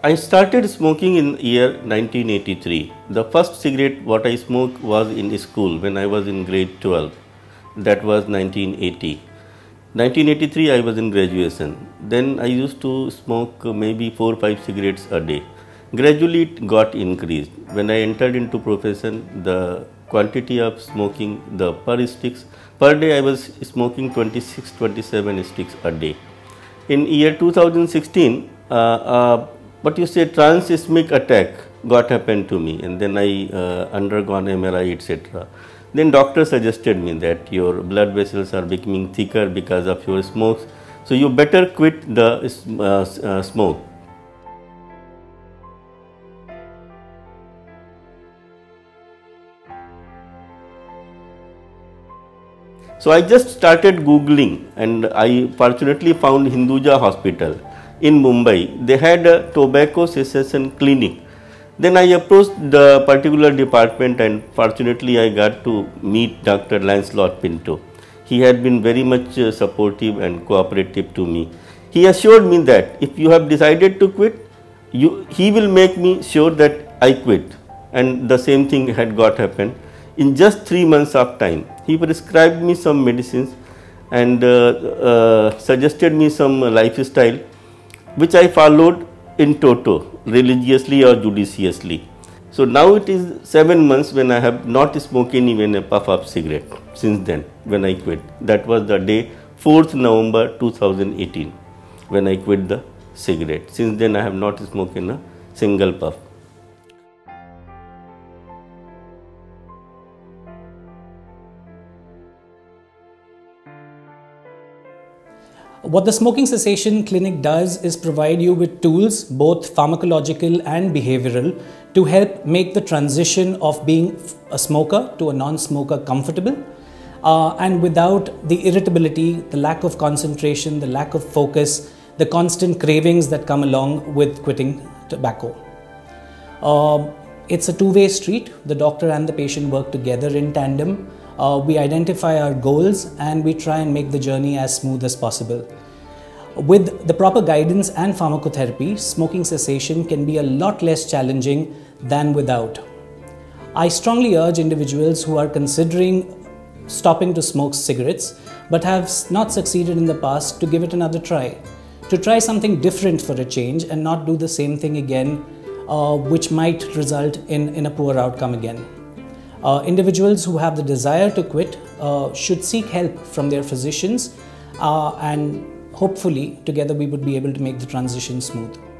I started smoking in year 1983. The first cigarette what I smoked was in school when I was in grade 12. That was 1980. 1983 I was in graduation. Then I used to smoke maybe 4 or 5 cigarettes a day. Gradually it got increased. When I entered into profession, the quantity of smoking, the per day I was smoking 26-27 sticks a day. In year 2016, what you say, trans-ischemic attack got happened to me, and then I undergone MRI, etc. Then doctor suggested me that your blood vessels are becoming thicker because of your smokes, so you better quit the smoke. So I just started Googling, and I fortunately found Hinduja Hospital in Mumbai. They had a Tobacco Cessation Clinic. Then I approached the particular department, and fortunately I got to meet Dr. Lancelot Pinto. He had been very much supportive and cooperative to me. He assured me that if you have decided to quit, he will make me sure that I quit. And the same thing had got happened. In just 3 months of time, he prescribed me some medicines and suggested me some lifestyle, which I followed in toto, religiously or judiciously. So now it is 7 months when I have not spoken even a puff of cigarette since then, when I quit. That was the day 4th November 2018 when I quit the cigarette. Since then I have not smoked a single puff. What the Smoking Cessation Clinic does is provide you with tools, both pharmacological and behavioral, to help make the transition of being a smoker to a non-smoker comfortable, and without the irritability, the lack of concentration, the lack of focus, the constant cravings that come along with quitting tobacco. It's a two-way street. The doctor and the patient work together in tandem. We identify our goals and we try and make the journey as smooth as possible. With the proper guidance and pharmacotherapy, smoking cessation can be a lot less challenging than without. I strongly urge individuals who are considering stopping to smoke cigarettes but have not succeeded in the past to give it another try. To try something different for a change and not do the same thing again, which might result in a poor outcome again. Individuals who have the desire to quit should seek help from their physicians, and hopefully together we would be able to make the transition smooth.